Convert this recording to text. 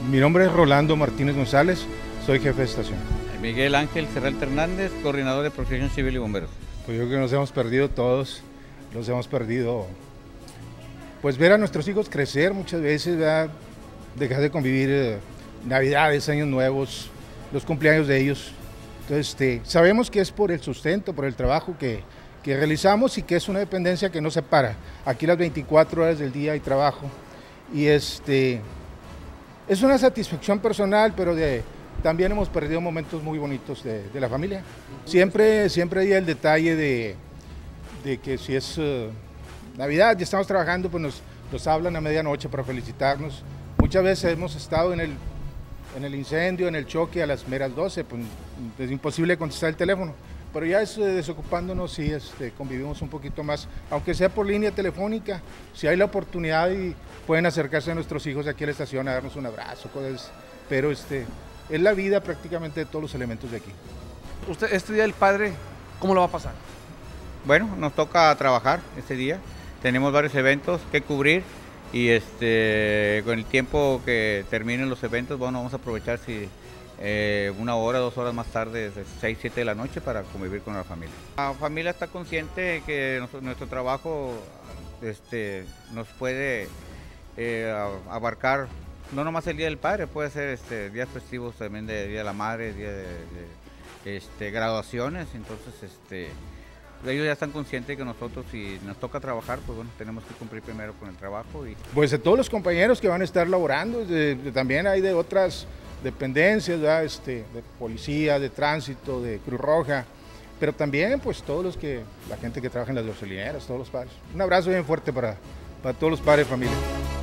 Mi nombre es Rolando Martínez González, soy jefe de estación. Miguel Ángel Serralta Hernández, coordinador de Protección Civil y Bomberos. Pues yo creo que nos hemos perdido todos, nos hemos perdido, pues ver a nuestros hijos crecer muchas veces, ¿verdad? Dejar de convivir Navidades, Años Nuevos, los cumpleaños de ellos. Entonces, sabemos que es por el sustento, por el trabajo que realizamos y que es una dependencia que no se para. Aquí las 24 horas del día hay trabajo y es una satisfacción personal, pero también hemos perdido momentos muy bonitos de la familia. Siempre hay el detalle de que si es Navidad y estamos trabajando, pues nos hablan a medianoche para felicitarnos. Muchas veces hemos estado en el incendio, en el choque a las meras 12, pues es imposible contestar el teléfono. Pero ya desocupándonos, sí, convivimos un poquito más, aunque sea por línea telefónica, si hay la oportunidad y pueden acercarse a nuestros hijos aquí a la estación a darnos un abrazo, cosas, pero es la vida prácticamente de todos los elementos de aquí. Usted, este Día del Padre, ¿cómo lo va a pasar? Bueno, nos toca trabajar este día, tenemos varios eventos que cubrir y con el tiempo que terminen los eventos, bueno, vamos a aprovechar si 1 hora, 2 horas más tarde, desde 6, 7 de la noche para convivir con la familia. La familia está consciente de que nuestro trabajo nos puede abarcar no nomás el Día del Padre, puede ser días festivos también de Día de la Madre, día de graduaciones, entonces ellos ya están conscientes de que nosotros, si nos toca trabajar, pues bueno, tenemos que cumplir primero con el trabajo. Pues de todos los compañeros que van a estar laborando, también hay de otras dependencias, ¿verdad? De policía, de tránsito, de Cruz Roja, pero también pues la gente que trabaja en las gasolineras, todos los padres. Un abrazo bien fuerte para todos los padres de familia.